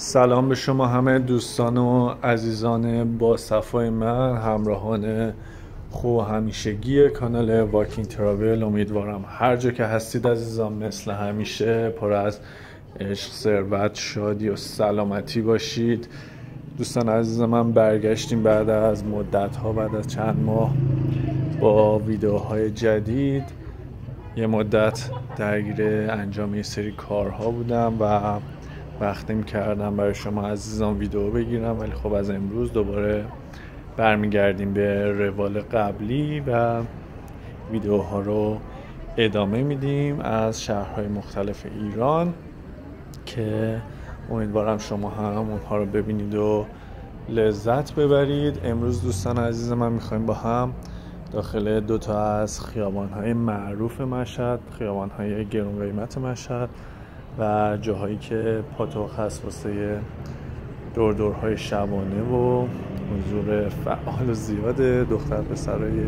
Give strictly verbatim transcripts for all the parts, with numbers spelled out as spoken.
سلام به شما همه دوستان و عزیزان با صفای من، همراهان خوب همیشگی کانال واکینگ تراول. امیدوارم هر جا که هستید عزیزان مثل همیشه پر از عشق، ثروت، شادی و سلامتی باشید. دوستان عزیز من، برگشتیم بعد از مدت ها، بعد از چند ماه با ویدیوهای جدید. یه مدت درگیر انجام یه سری کارها بودم و وقت می‌کردم برای شما عزیزان ویدیو بگیرم، ولی خب از امروز دوباره برمیگردیم به روال قبلی و ویدیوها رو ادامه میدیم از شهرهای مختلف ایران که امیدوارم شما هم اونها رو ببینید و لذت ببرید. امروز دوستان عزیز من میخوایم با هم داخل دو تا از خیابان‌های معروف مشهد، خیابان‌های گران قیمت مشهد و جاهایی که پاتوق هست واسه دور دورهای شبانه و حضور فعال و زیاد دختر پسرای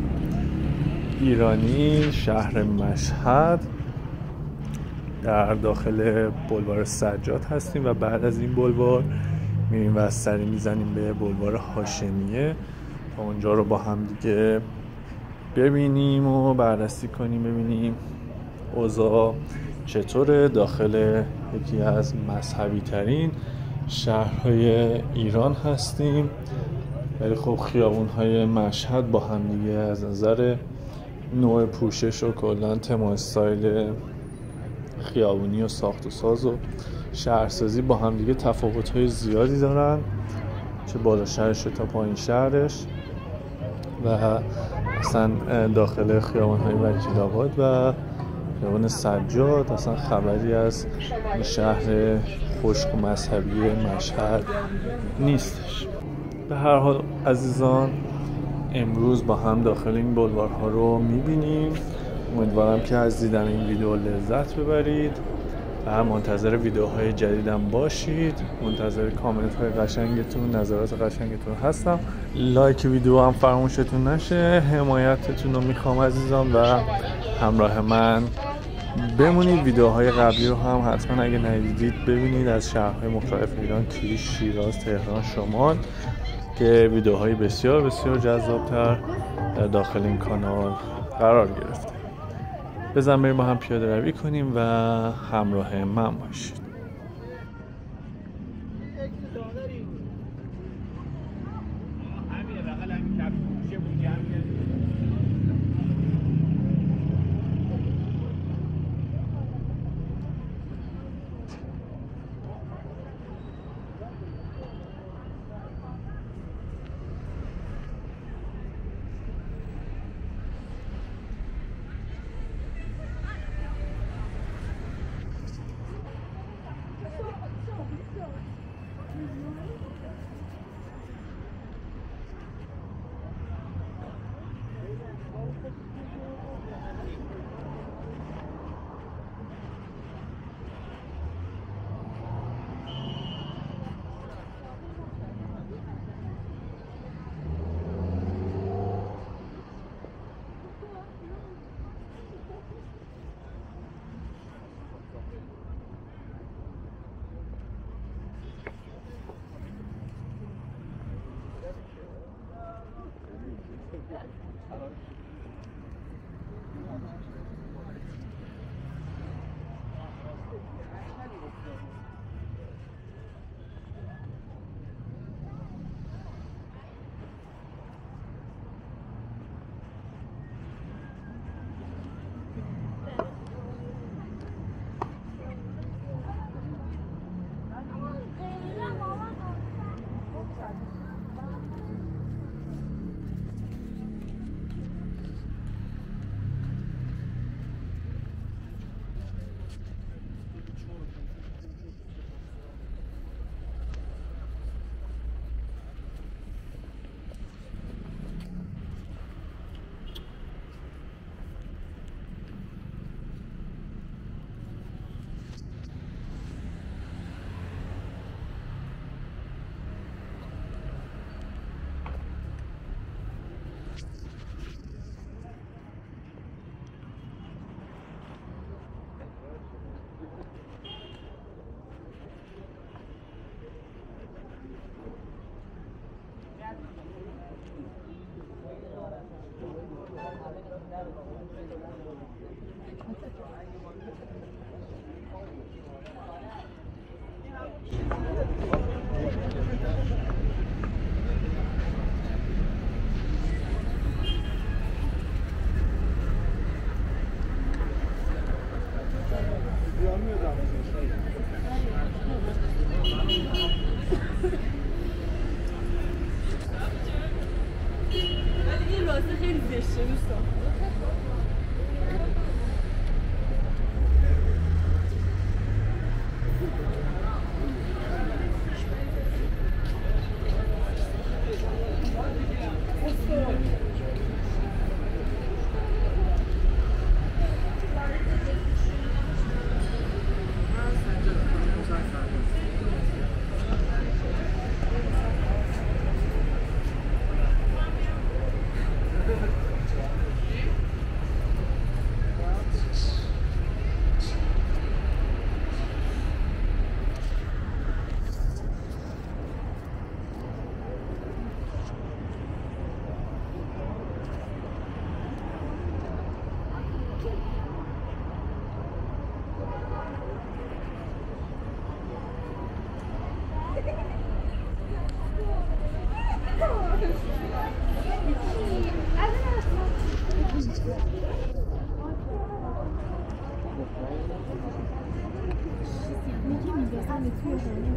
ایرانی شهر مشهد در داخل بولوار سجاد هستیم و بعد از این بولوار میریم و از سری میزنیم به بولوار هاشمیه تا اونجا رو با هم دیگه ببینیم و بررسی کنیم، ببینیم اوضاع چطوره داخل یکی از مذهبی ترین شهرهای ایران هستیم. ولی خب خیابون های مشهد با هم دیگه از نظر نوع پوشش و کلان تم و استایل خیابونی و ساخت و ساز و شهرسازی با هم دیگه تفاوت های زیادی دارن، چه بالا شهرش تا پایین شهرش. و اصلا داخل خیابان های وکیل آباد و خیابان سجاد اصلا خبری از شهر خشک و مذهبی مشهد نیستش. به هر حال عزیزان، امروز با هم داخل این بولوارها رو میبینیم. امیدوارم که از دیدن این ویدیو لذت ببرید و منتظر ویدیوهای جدیدم باشید. منتظر کامنت های قشنگتون، نظرات قشنگتون هستم. لایک ویدیو هم فراموشتون نشه. حمایتتون رو میخوام عزیزان و همراه من بمونید. ویدیوهای قبلی رو هم حتما اگه ندیدید ببینید، از شهرهای مختلف ایران، کیش، شیراز، تهران، شمال، که ویدیوهای بسیار بسیار جذابتر در داخل این کانال قرار گرفته. بزن بریم با هم پیاده روی کنیم و همراه من باشید. j'ai vu ça. میگه میگه همه توی